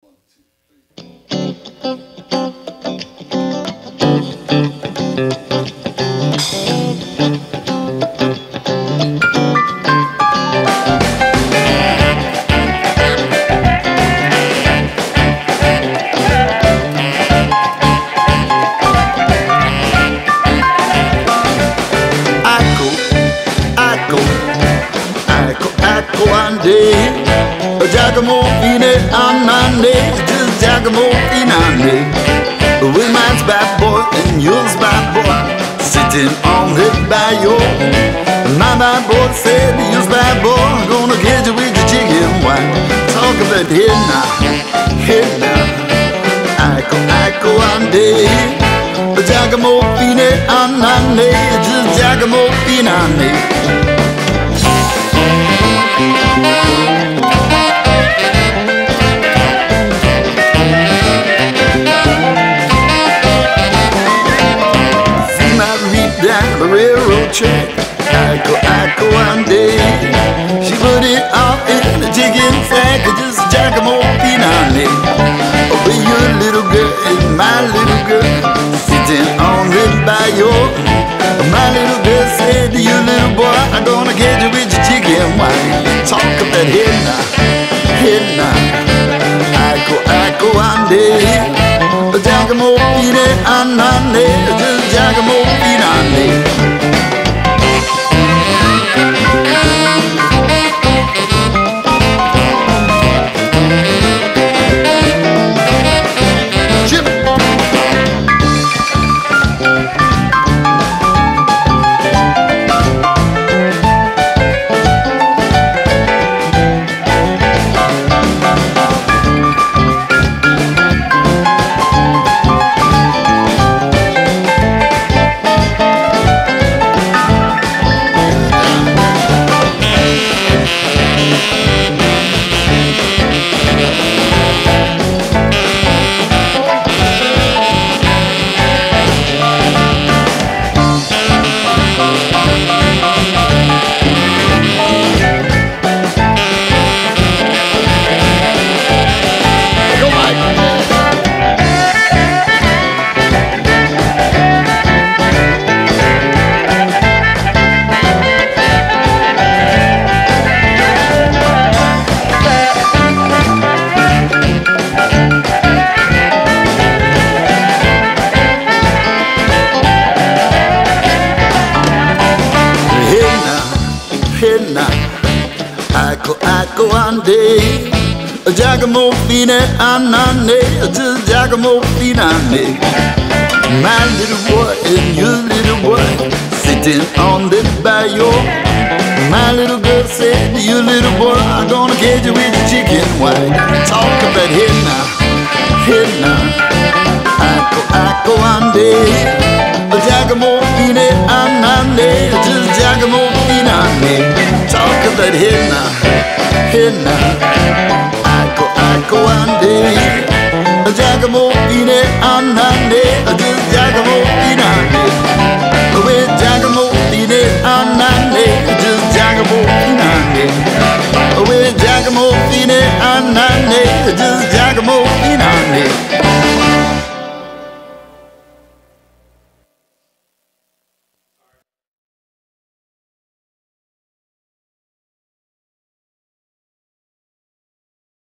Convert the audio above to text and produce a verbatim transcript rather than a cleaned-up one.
One, two, three. Iko, Iko, Iko, Iko ande. Giacomo fine anane, just Giacomo finane. With mine's bad boy and yours bad boy, sitting on the bayou. My bad boy said, yours bad boy, gonna get you with your chicken wine. Talk about here now, here now. Iko, Iko ande. Giacomo fine anane, just Giacomo finane. Down the railroad track, Iko, Iko one day. She put it all in a chicken sack, just Giacomo finale. Oh, be your little girl and my little girl, sitting on the bayou. My little girl said to you, little boy, I'm gonna get you with your chicken wine. Talk about head now, head now. Iko, Iko one day. Giacomo fine anane, just Giacomo finane. Iko, Iko ande. Giacomo fine anane, just Giacomo finane. My little boy and your little boy, sitting on the bayou. My little girl said, you little boy, I'm gonna get you with your chicken wine. Talk about here now, here now. Iko, Iko ande. Giacomo fine anane, just Giacomo finane. Talk about here now, here now. Iko, Iko ande. Giacomo fine anane.